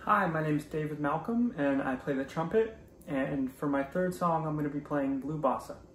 Hi, my name is David Malcolm and I play the trumpet, and for my third song I'm going to be playing Blue Bossa.